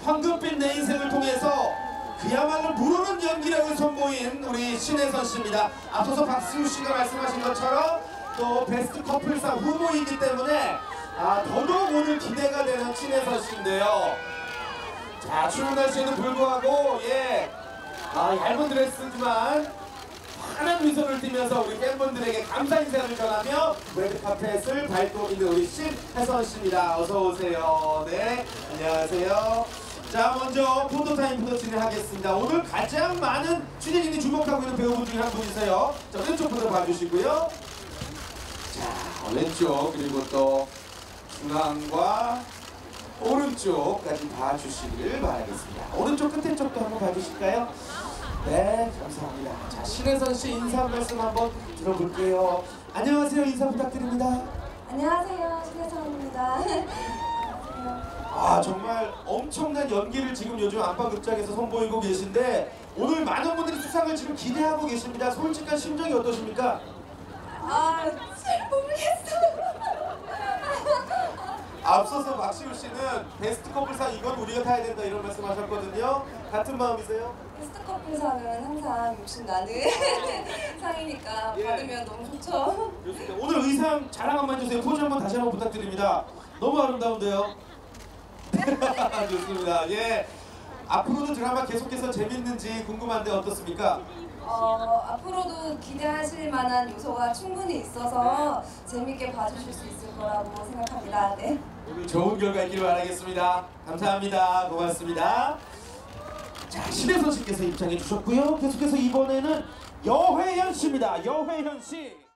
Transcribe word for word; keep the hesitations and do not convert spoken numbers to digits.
황금빛 내 인생을 통해서 그야말로 무르는 연기력을 선보인 우리 신혜선 씨입니다. 앞서서 박수우 씨가 말씀하신 것처럼 또 베스트 커플상 후보이기 때문에 아, 더더욱 오늘 기대가 되는 신혜선 씨인데요. 자, 추운 날씨에도 불구하고 예, 아, 얇은 드레스지만 환한 미소를 띠면서 우리 팬분들에게 감사 인사를 전하며 레드카펫을 밟고 있는 우리 신혜선 씨입니다. 어서 오세요. 네, 안녕하세요. 자, 먼저 포토타임부터 진행하겠습니다. 오늘 가장 많은 취재진이 주목하고 있는 배우분 중에 한 분이세요. 자, 왼쪽부터 봐주시고요. 자, 왼쪽 그리고 또 중앙과 오른쪽까지 봐주시길 바라겠습니다. 오른쪽 끝에 쪽도 한번 봐주실까요? 네, 감사합니다. 자, 신혜선 씨 인사 말씀 한번 들어볼게요. 안녕하세요. 인사 부탁드립니다. 안녕하세요. 신혜선입니다. 아, 정말 엄청난 연기를 지금 요즘 안방극장에서 선보이고 계신데 오늘 많은 분들이 수상을 지금 기대하고 계십니다. 솔직한 심정이 어떠십니까? 아, 잘 모르겠어요. 앞서서 박시우 씨는 베스트 커플상 이건 우리가 타야 된다 이런 말씀하셨거든요. 같은 마음이세요? 베스트 커플상은 항상 욕심 나는 상이니까 예. 받으면 너무 좋죠. 좋습니다. 오늘 의상 자랑 한번 해주세요. 포즈 한번 다시 한번 부탁드립니다. 너무 아름다운데요. 좋습니다. 예. 앞으로도 드라마 계속해서 재밌는지 궁금한데 어떻습니까? 어, 앞으로도 기대하실 만한 요소가 충분히 있어서 재밌게 봐주실 수 있을 거라고 생각합니다. 네. 오늘 좋은 결과 있기를 바라겠습니다. 감사합니다. 고맙습니다. 자, 신혜선 씨께서 입장해 주셨고요. 계속해서 이번에는 여회현 씨입니다. 여회현 씨.